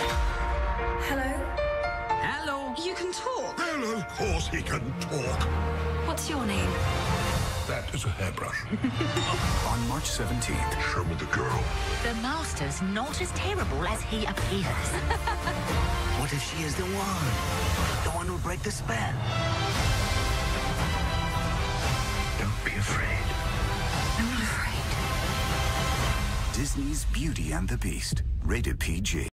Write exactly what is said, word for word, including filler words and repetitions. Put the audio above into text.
Hello? Hello. You can talk? Well, of course he can talk. What's your name? That is a hairbrush. On March seventeenth. Show me the girl. The master's not as terrible as he appears. What if she is the one? The one who'll break the spell? Don't be afraid. I'm not afraid. Disney's Beauty and the Beast. Rated P G.